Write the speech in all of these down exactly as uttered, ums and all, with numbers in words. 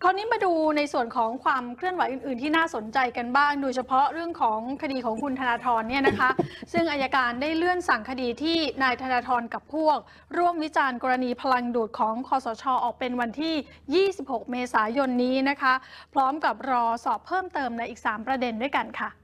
คราวนี้มาดูในส่วนของความเคลื่อนไหวอื่นๆที่น่าสนใจกันบ้างโดยเฉพาะเรื่องของคดีของคุณธนาธรเนี่ยนะคะ ซึ่งอัยการได้เลื่อนสั่งคดีที่นายธนาธรกับพวกร่วมวิจารณ์กรณีพลังดูดของคสช.ออกเป็นวันที่ ยี่สิบหก เมษายนนี้นะคะพร้อมกับรอสอบเพิ่มเติมในอีก สาม ประเด็นด้วยกันค่ะ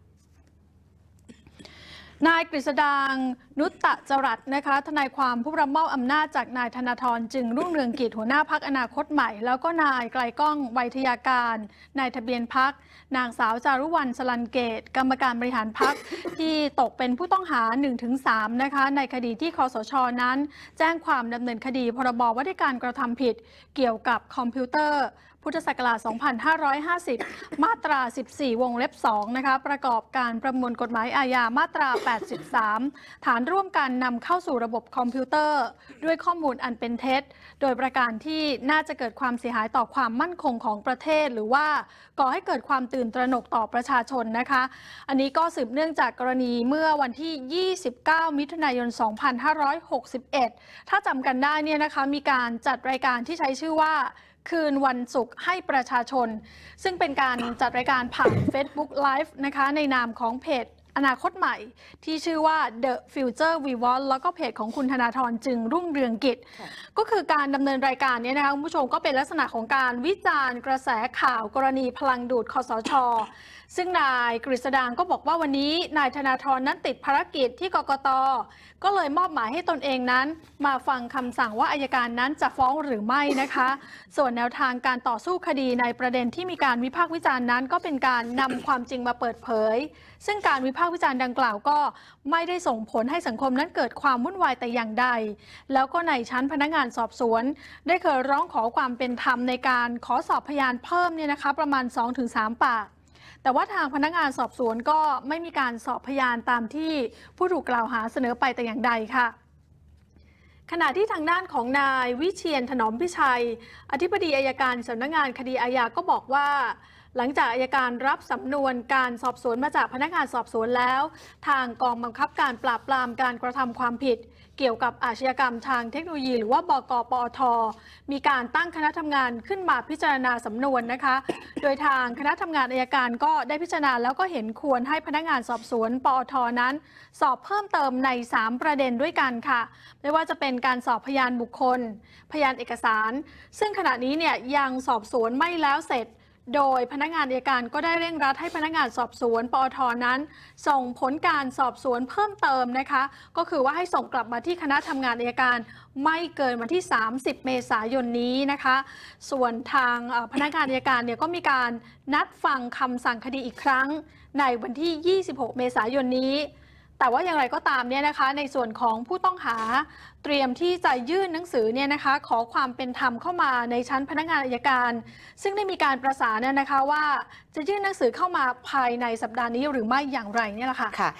นายกฤษดางนุตตะจรัสนะคะทนายความผู้รับมอบอำนาจจากนายธนาธรจึงรุ่งเรืองกิจหัวหน้าพรรคอนาคตใหม่แล้วก็นายไกลก้องไวยทยาการนายทะเบียนพรรคนางสาวจารุวรรณสลันเกตกรรมการบริหารพรรคที่ตกเป็นผู้ต้องหา หนึ่งถึงสาม นะคะในคดีที่คสช.นั้นแจ้งความดำเนินคดีพรบว่าด้วยการกระทำผิดเกี่ยวกับคอมพิวเตอร์พุทธศักราช สองพันห้าร้อยห้าสิบ มาตรา สิบสี่ วงเล็บ สอง นะคะประกอบการประมวลกฎหมายอาญามาตรา แปดสิบสาม ฐานร่วมกันนำเข้าสู่ระบบคอมพิวเตอร์ด้วยข้อมูลอันเป็นเท็จโดยประการที่น่าจะเกิดความเสียหายต่อความมั่นคงของประเทศหรือว่าก่อให้เกิดความตื่นตระหนกต่อประชาชนนะคะอันนี้ก็สืบเนื่องจากกรณีเมื่อวันที่ ยี่สิบเก้า มิถุนายน สองพันห้าร้อยหกสิบเอ็ด ถ้าจำกันได้เนี่ยนะคะมีการจัดรายการที่ใช้ชื่อว่าคืนวันศุกร์ให้ประชาชนซึ่งเป็นการจัดรายการผ่าน Facebook Live นะคะในนามของเพจอนาคตใหม่ที่ชื่อว่า The Future We Want แล้วก็เพจของคุณธนาธรจึงรุ่งเรืองกิจก็คือการดำเนินรายการนี้นะคะคุณผู้ชมก็เป็นลักษณะของการวิจารณ์กระแสข่าวกรณีพลังดูดคสช.ซึ่งนายกฤษดางก็บอกว่าวันนี้นายธนาธรนั้นติดภารกิจที่กกต.ก็เลยมอบหมายให้ตนเองนั้นมาฟังคำสั่งว่าอัยการนั้นจะฟ้องหรือไม่นะคะส่วนแนวทางการต่อสู้คดีในประเด็นที่มีการวิพากษ์วิจารณ์นั้นก็เป็นการนำความจริงมาเปิดเผยซึ่งการวิพากษ์วิจารณ์ดังกล่าวก็ไม่ได้ส่งผลให้สังคมนั้นเกิดความวุ่นวายแต่อย่างใดแล้วก็ในชั้นพนักงานสอบสวนได้เคยร้องขอความเป็นธรรมในการขอสอบพยานเพิ่มเนี่ยนะคะประมาณ สองถึงสาม ปากแต่ว่าทางพนักงานสอบสวนก็ไม่มีการสอบพยานตามที่ผู้ถูกกล่าวหาเสนอไปแต่อย่างใดค่ะขณะที่ทางด้านของนายวิเชียรถนอมพิชัยอธิบดีอัยการสำนักงานคดีอาญาก็บอกว่าหลังจากอัยการรับสำนวนการสอบสวนมาจากพนักงานสอบสวนแล้วทางกองบังคับการปราบปรามการกระทำความผิดเกี่ยวกับอาชญากรรมทางเทคโนโลยีหรือว่าบก.ปอท.มีการตั้งคณะทำงานขึ้นมาพิจารณาสำนวนนะคะโดยทางคณะทำงานอัยการก็ได้พิจารณาแล้วก็เห็นควรให้พนักงานสอบสวนปอท.นั้นสอบเพิ่มเติมใน สาม ประเด็นด้วยกันค่ะไม่ว่าจะเป็นการสอบพยานบุคคลพยานเอกสารซึ่งขณะนี้เนี่ยยังสอบสวนไม่แล้วเสร็จโดยพนักงานอัยการก็ได้เร่งรัดให้พนักงานสอบสวนปอท.นั้นส่งผลการสอบสวนเพิ่มเติมนะคะก็คือว่าให้ส่งกลับมาที่คณะทำงานอัยการไม่เกินวันที่ สามสิบ เมษายนนี้นะคะส่วนทางพนักงานอัยการเนี่ยก็มีการนัดฟังคำสั่งคดีอีกครั้งในวันที่ ยี่สิบหก เมษายนนี้แต่ว่าอย่างไรก็ตามเนี่ยนะคะในส่วนของผู้ต้องหาเตรียมที่จะยื่นหนังสือเนี่ยนะคะขอความเป็นธรรมเข้ามาในชั้นพนักงานอัยการซึ่งได้มีการประสานนะคะว่าจะยื่นหนังสือเข้ามาภายในสัปดาห์นี้หรือไม่อย่างไรเนี่ยแหละค่ะ